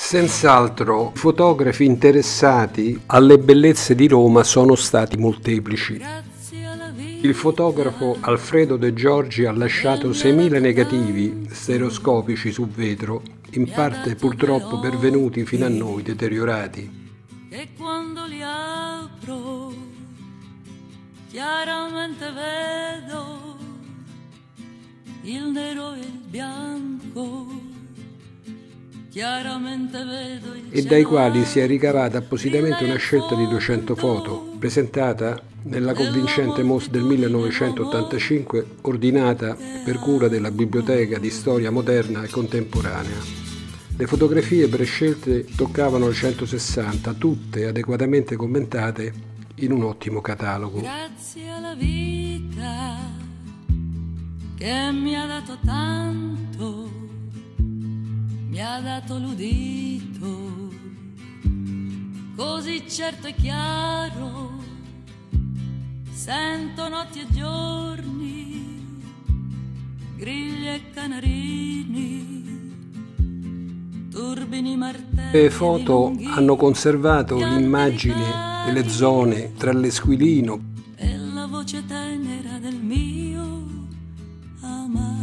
Senz'altro, fotografi interessati alle bellezze di Roma sono stati molteplici. Il fotografo Alfredo De Giorgi ha lasciato 6.000 negativi stereoscopici su vetro, in parte purtroppo pervenuti fino a noi deteriorati. E quando li apro, chiaramente vedo il nero e il bianco. E dai quali si è ricavata appositamente una scelta di 200 foto, presentata nella convincente mostra del 1985, ordinata per cura della Biblioteca di Storia Moderna e Contemporanea. Le fotografie prescelte toccavano le 160, tutte adeguatamente commentate in un ottimo catalogo. Grazie alla vita che mi ha dato tanto, mi ha dato l'udito, così certo e chiaro, sento notti e giorni, grilli e canarini, turbini martelli. Le foto hanno conservato l'immagine delle zone tra l'Esquilino e la voce tenera del mio amato.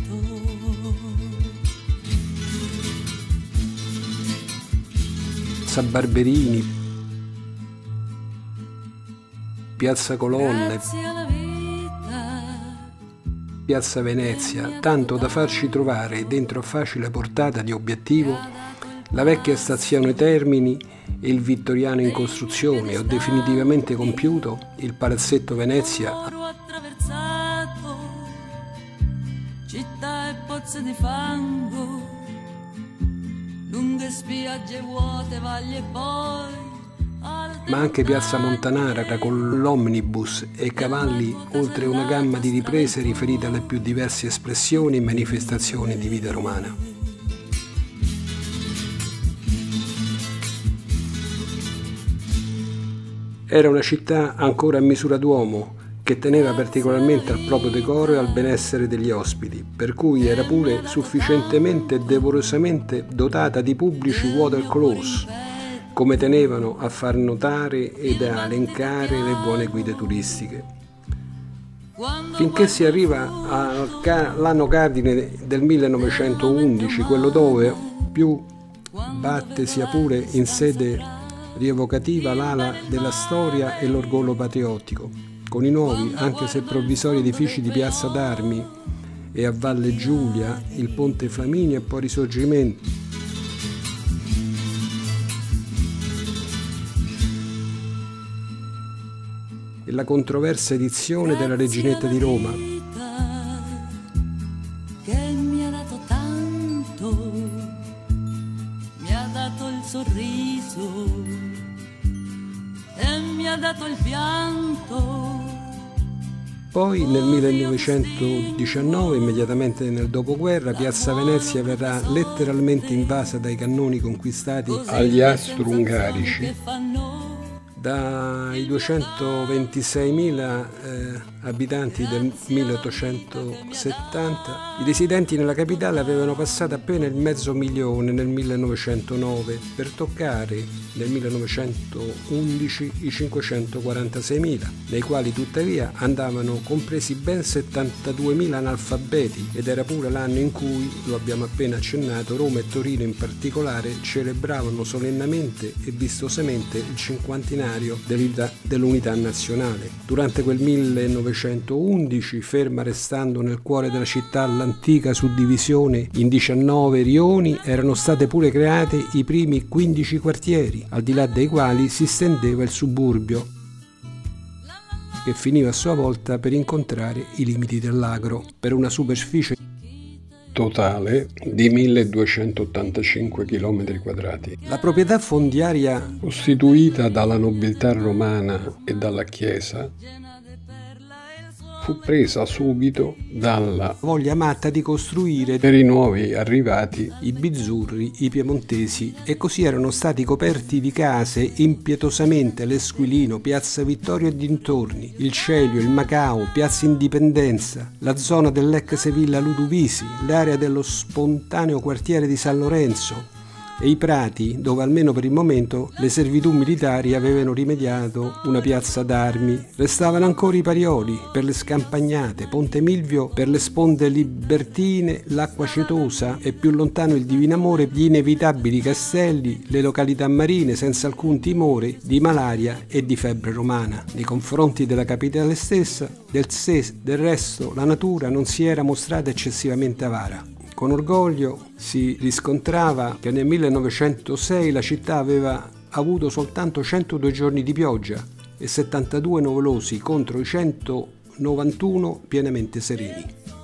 Barberini, Piazza Colonne, Piazza Venezia, tanto da farci trovare dentro a facile portata di obiettivo la vecchia stazione Termini e il Vittoriano in costruzione. Ho definitivamente compiuto il palazzetto Venezia. Città e pozze di fango, lunghe spiagge vuote, valli e poi ma anche Piazza Montanara con l'omnibus e cavalli, oltre una gamma di riprese riferite alle più diverse espressioni e manifestazioni di vita romana. Era una città ancora a misura d'uomo, che teneva particolarmente al proprio decoro e al benessere degli ospiti, per cui era pure sufficientemente e devorosamente dotata di pubblici waterclose, come tenevano a far notare ed a elencare le buone guide turistiche. Finché si arriva all'anno cardine del 1911, quello dove più batte sia pure in sede rievocativa l'ala della storia e l'orgoglio patriottico, con i nuovi, anche se provvisori, edifici di Piazza d'Armi e a Valle Giulia, il Ponte Flaminio e poi Risorgimento. E la controversa edizione della Reginetta di Roma. Che mi ha dato tanto, mi ha dato il sorriso e mi ha dato il pianto. Poi nel 1919, immediatamente nel dopoguerra, Piazza Venezia verrà letteralmente invasa dai cannoni conquistati agli austro-ungarici. Dai 226.000 abitanti del 1870, i residenti nella capitale avevano passato appena il 500.000 nel 1909, per toccare nel 1911 i 546.000, nei quali tuttavia andavano compresi ben 72.000 analfabeti, ed era pure l'anno in cui, lo abbiamo appena accennato, Roma e Torino in particolare celebravano solennamente e vistosamente il cinquantinario dell'unità nazionale. Durante quel 1911, ferma restando nel cuore della città l'antica suddivisione in 19 rioni, erano state pure create i primi 15 quartieri, al di là dei quali si stendeva il suburbio, che finiva a sua volta per incontrare i limiti dell'agro, per una superficie totale di 1285 km². La proprietà fondiaria costituita dalla nobiltà romana e dalla Chiesa fu presa subito dalla voglia matta di costruire per i nuovi arrivati, i bizzurri, i piemontesi, e così erano stati coperti di case impietosamente l'Esquilino, Piazza Vittorio e dintorni, il Celio, il Macao, Piazza Indipendenza, la zona dell'ex Villa Ludovisi, l'area dello spontaneo quartiere di San Lorenzo, e i prati dove almeno per il momento le servitù militari avevano rimediato una piazza d'armi. Restavano ancora i Parioli per le scampagnate, Ponte Milvio per le sponde libertine, l'acqua cetosa e più lontano il Divino Amore, gli inevitabili castelli, le località marine senza alcun timore di malaria e di febbre romana. Nei confronti della capitale stessa, del resto, la natura non si era mostrata eccessivamente avara. Con orgoglio si riscontrava che nel 1906 la città aveva avuto soltanto 102 giorni di pioggia e 72 nuvolosi contro i 191 pienamente sereni.